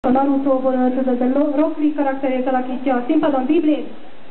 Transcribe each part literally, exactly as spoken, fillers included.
A Narutóból öltözött Rock Lee karakterét alakítja a színpadon Beyblade.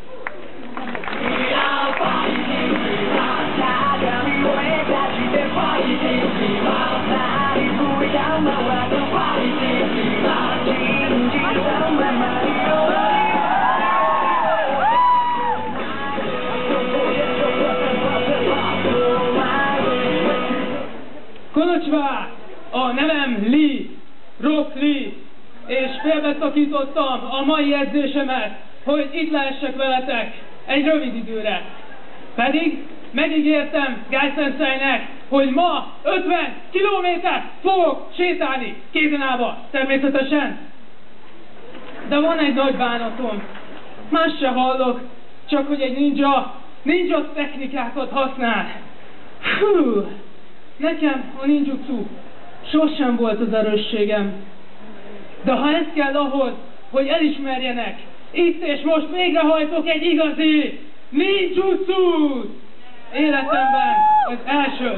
Konnichiwa! A nevem Lee, Rock Lee, és félbeszakítottam a mai edzésemet, hogy itt lehessek veletek egy rövid időre. Pedig megígértem Guy Senseinek, hogy ma ötven kilométert fogok sétálni kézenába, természetesen. De van egy nagy bánatom. Más se hallok, csak hogy egy ninja, ninja technikákat használ. Hú, nekem a ninjutsu sosem volt az erősségem. De ha ez kell ahhoz, hogy elismerjenek, itt és most végrehajtok egy igazi ninjutsu életemben az első.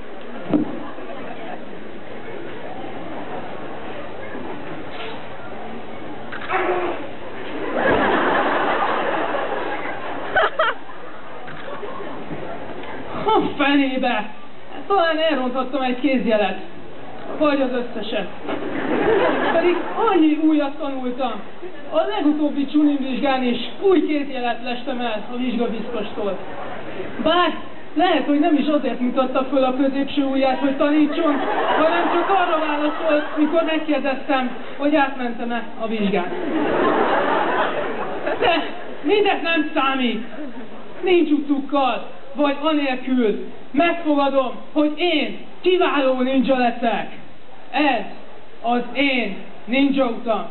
A fenébe! Talán elronthattam egy kézjelet. Vagy az összeset. Pedig annyi újat tanultam. A legutóbbi Chunin vizsgán is új kézjelet lestem el a vizsgabiztostól. Bár lehet, hogy nem is azért mutatta föl a középső ujját, hogy tanítson, hanem csak arra válaszolt, mikor megkérdeztem, hogy átmentem-e a vizsgán. De mindez nem számít. Ninjutsukkal, vagy anélkül megfogadom, hogy én kiváló ninja leszek. Ez az én ninja utam.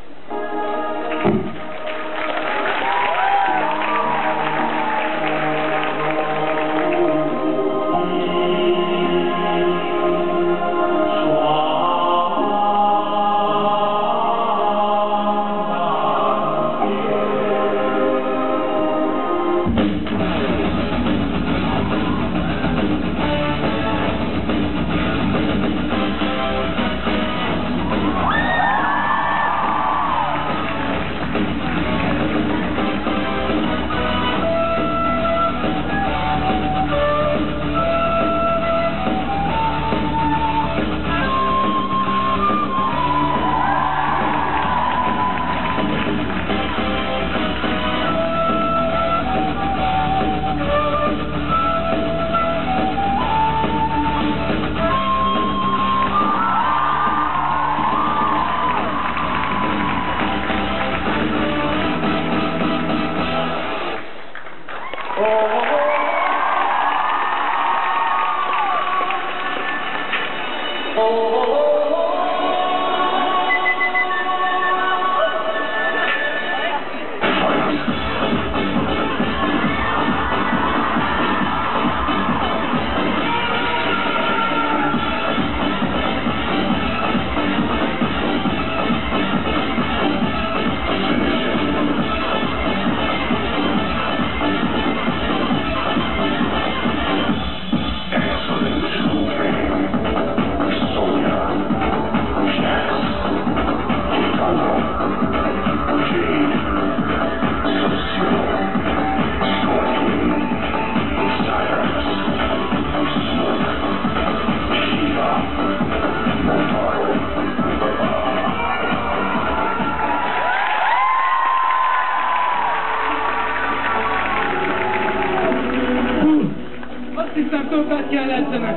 Többet kell edzenek.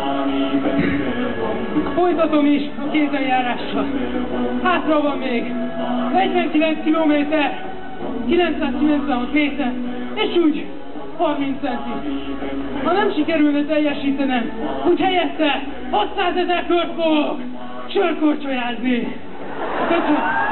Folytatom is a kézenjárással. Hátra van még negyvenkilenc kilométer, kilencszázkilencvenhat méter, és úgy harminc centi. Ha nem sikerülne teljesítenem, úgy helyette hatszázezer kört fogok sörkorcsolyázni. Köszönöm.